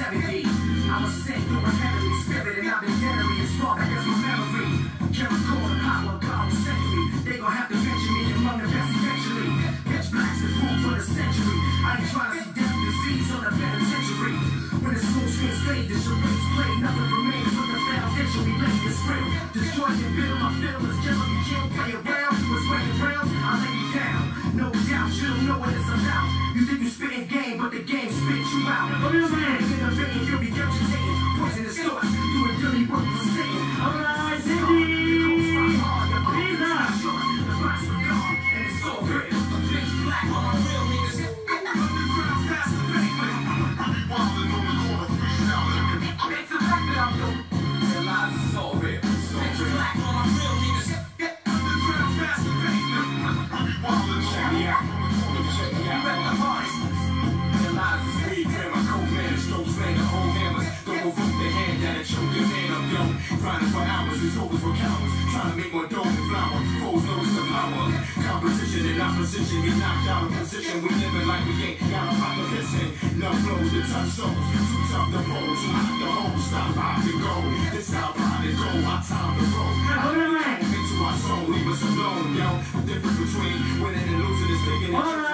longevity. I'm a sent through a heavenly spirit, and I've been deadly as far back as my memory. Can't recall the power of God century. They gon' have to mention me among the best eventually. Pitch black's the proof for the century. I ain't trying to see death, disease, or the penitentiary. When the smooth screens fade, the charades play, nothing remains but the foundation we laid is real. Destroy and build my feelings, kill you can't play around. What's weighing rounds, I lay you down. No doubt, you don't know what it's about. You think you spitting game, but the game spit you out. In the vein, you'll be regurgitating poisonous thoughts. Doing dirty work for Satan. Alright, Cindy! Pizza! The box for God, and it's so real. Pitch black on my real niggas. Underground past the pavement. It's a fact that I'm doing. Realize it's all real. Pitch black on my real niggas. Underground past the pavement. Check me out. Check me out. The hardest. Realize it's me. Grab my coat, man. Stroke, slang the whole hammers. Don't provoke the hand that it choke your man up, yo. Grinding for hours, it's over for cowards. Trying to make more dough and flour. Foes notice the power. Competition and opposition. Get knocked out of position. We living like we ain't got a pop of pissing. Love flows to touch souls. Too tough to fold. Too hot to hold. Stop, pop, and go. This how pride and go. Our time to roll. Into our soul. Leave us alone, yo. The difference between winning and losing is thinking.